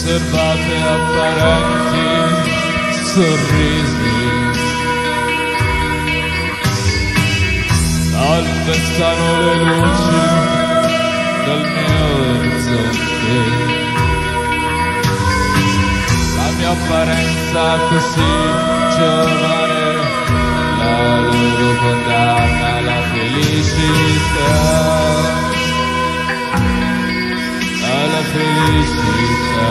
Osservate apparenti sorrisi, calpestano le luci del mio orizzonte. La mia apparenza così giovane, la loro condanna alla felicità, alla felicità.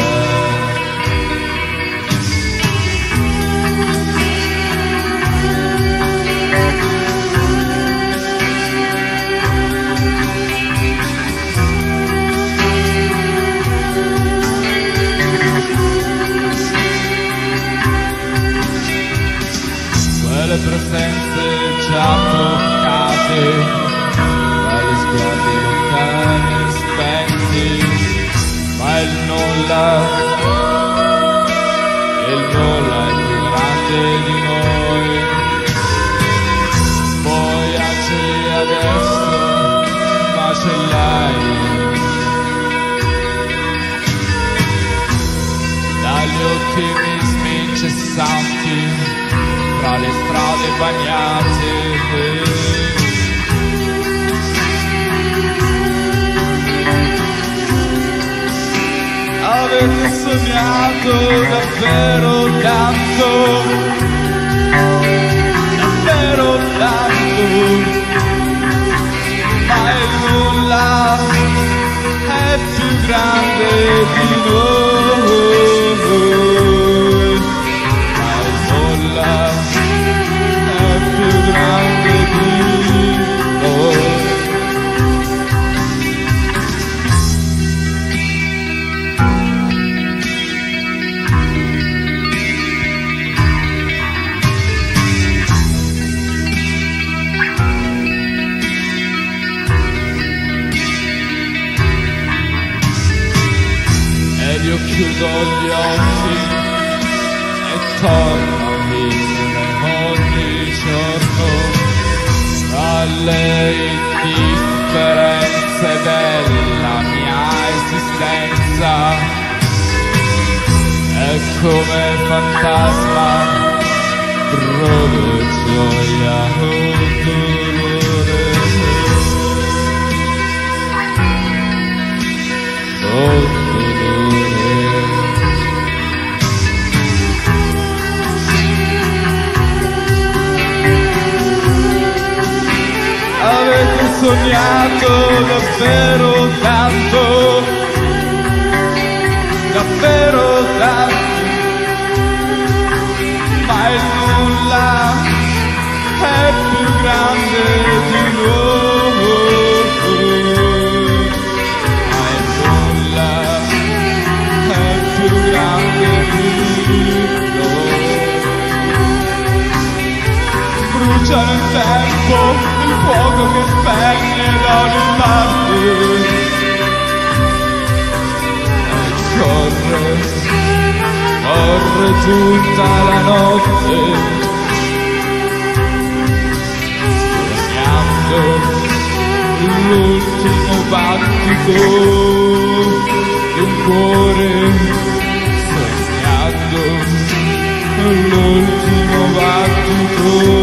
Quelle presenze già toccate, quali sguardi lontani e spenti, ma il nulla è più grande di noi. Poi aceli adesso, macellai, dagli ottimismi incessanti, tra le strade bagnate. Avete sognato davvero tanto, davvero tanto, ma il nulla è più grande di noi. Ma il nulla è più grande di noi. Io chiudo gli occhi e torno a vivere ogni giorno alle indifferenze della mia esistenza. E come fantasma provo gioia o dolore. Avete sognato davvero tanto, davvero tanto, ma il nulla è più grande di noi. Ma il nulla è più grande di noi. Brucia nel tempo il fuoco che spegne da ogni parte e corre, corre tutta la notte, sognando l'ultimo battito del cuore, sognando l'ultimo battito.